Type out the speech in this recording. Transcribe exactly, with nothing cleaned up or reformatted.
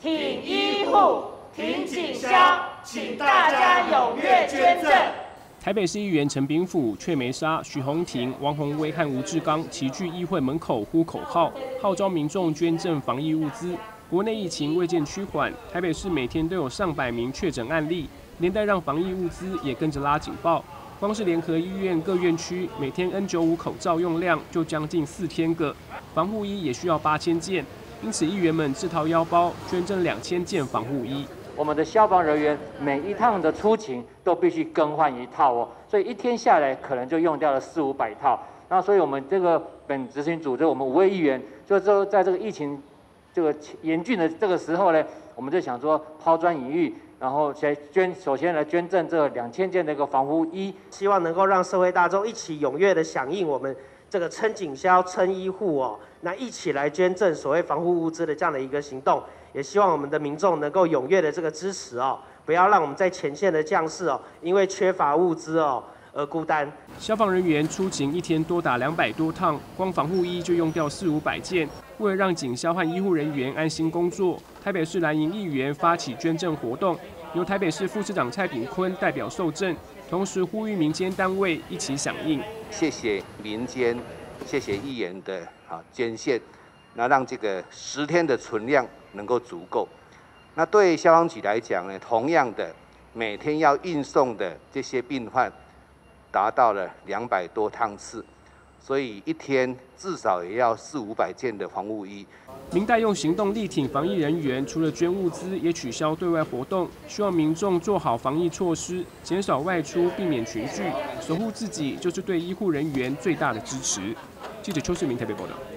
挺医护，挺警消，请大家踊跃捐赠。 台北市议员陈炳甫、阙梅沙、许宏庭、王宏威和吴志刚齐聚议会门口呼口号，号召民众捐赠防疫物资。国内疫情未见趋缓，台北市每天都有上百名确诊案例，连带让防疫物资也跟着拉警报。光是联合医院各院区每天 N 九十五 口罩用量就将近四千个，防护衣也需要八千件，因此议员们自掏腰包捐赠两千件防护衣。 我们的消防人员每一趟的出勤都必须更换一套哦，所以一天下来可能就用掉了四五百套。那所以我们这个本执行组织，我们五位议员，就说在这个疫情这个严峻的这个时候呢，我们就想说抛砖引玉，然后先捐，首先来捐赠这两千件的一个防护衣， 希望能够让社会大众一起踊跃的响应我们这个撑警消、撑医护哦，那一起来捐赠所谓防护物资的这样的一个行动。也希望我们的民众能够踊跃的这个支持哦，不要让我们在前线的将士哦，因为缺乏物资哦而孤单。 消防人员出勤一天多达两百多趟，光防护衣就用掉四五百件。为了让警消和医护人员安心工作，台北市蓝营议员发起捐赠活动，由台北市副市长蔡炳坤代表受赠，同时呼吁民间单位一起响应。 谢谢民间，谢谢议员的啊捐献，那让这个十天的存量能够足够。那对消防局来讲呢，同样的每天要运送的这些病患达到了两百多趟次，所以一天至少也要四五百件的防护衣。 民代用行动力挺防疫人员，除了捐物资，也取消对外活动，希望民众做好防疫措施，减少外出，避免群聚，守护自己就是对医护人员最大的支持。记者邱世明台北报道。